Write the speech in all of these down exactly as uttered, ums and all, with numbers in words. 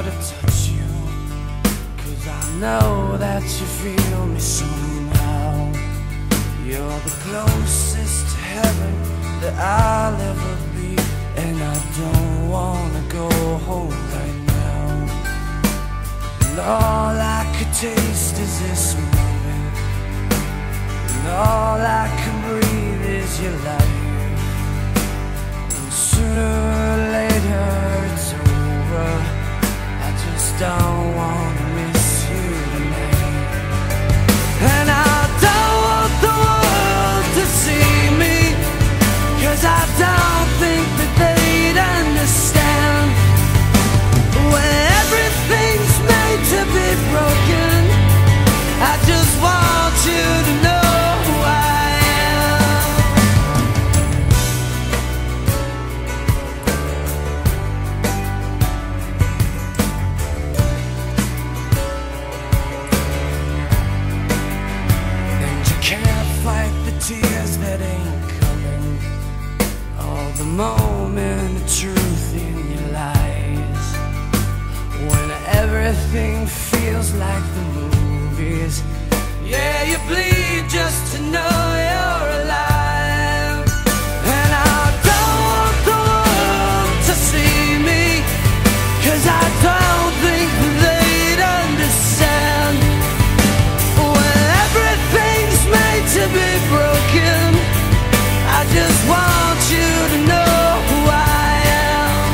to touch you, 'cause I know that you feel me somehow. You're the closest to heaven that I'll ever be, and I don't wanna go home right now. And all I could taste is this moment, and all I can breathe is your life. And sooner or later it's over, I just don't wanna miss you tonight. And I don't want the world to see me, 'cause I don't think that they'd understand. When everything's made to be broken, I just want you to know who I am. And you can't fight the tears that ain't coming, all the moment of truth in your lies. When everything feels like the movies, yeah, you bleed just to know you're alive. And I don't want the world to see me, 'cause I don't think they'd understand. When everything's made to be broken, I just want you to know who I am.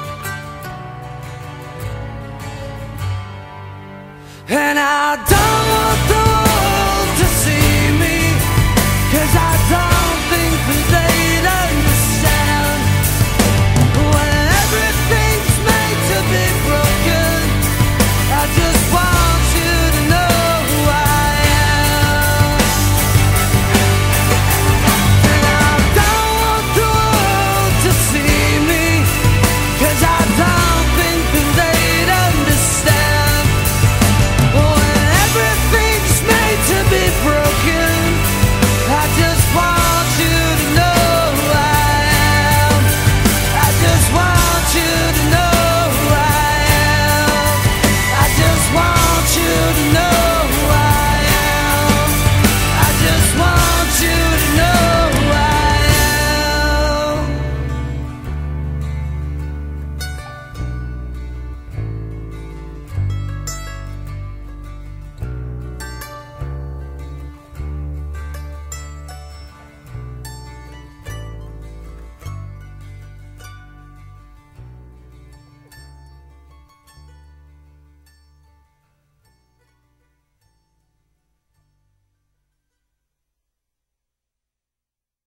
And I don't